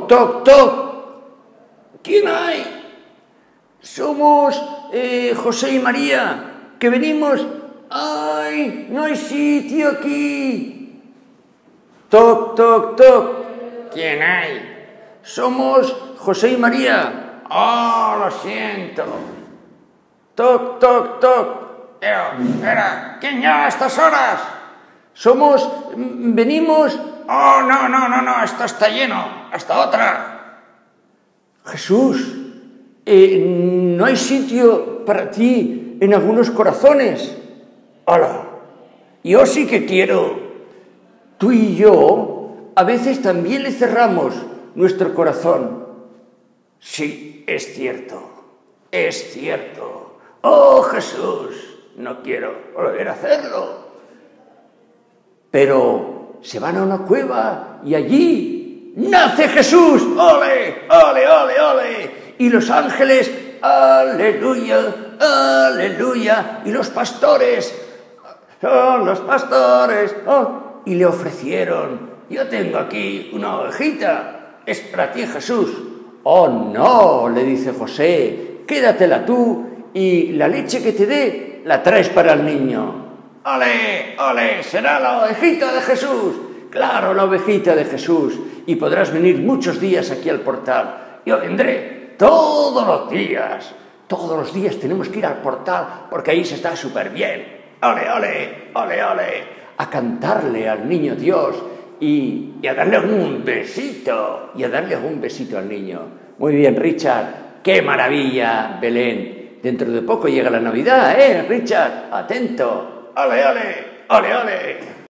Toc, toc, toc. ¿Quién hay? Somos José y María, que venimos. ¡Ay! No hay sitio aquí. Toc, toc, toc. ¿Quién hay? Somos José y María. ¡Oh, lo siento! Toc, toc, toc. Era, ¿quién ya a estas horas? Venimos. Oh, no, esto está lleno. Hasta otra. Jesús, no hay sitio para ti en algunos corazones. ¡Hala! Yo sí que quiero. Tú y yo a veces también le cerramos nuestro corazón. Sí, es cierto. Es cierto. ¡Oh, Jesús! No quiero volver a hacerlo. Pero se van a una cueva y allí nace Jesús. ¡Ole, ole, ole, ole! Y los ángeles, aleluya, aleluya. Y los pastores, los pastores. Y le ofrecieron, yo tengo aquí una ovejita, es para ti, Jesús. Oh, no, le dice José, quédatela tú y la leche que te dé la traes para el niño. ¡Ole, ole! Será la ovejita de Jesús. Claro, la ovejita de Jesús. Y podrás venir muchos días aquí al portal. Yo vendré todos los días. Todos los días tenemos que ir al portal porque ahí se está súper bien. ¡Ole, ole, ole, ole! A cantarle al niño Dios y a darle un besito. Y a darle un besito al niño. Muy bien, Richard. ¡Qué maravilla, Belén! Dentro de poco llega la Navidad, Richard. Atento. ¡Ole, ole! ¡Ole, ole!